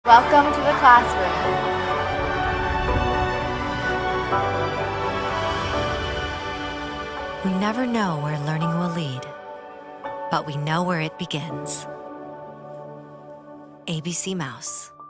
Welcome to the classroom. We never know where learning will lead, but we know where it begins. ABC Mouse.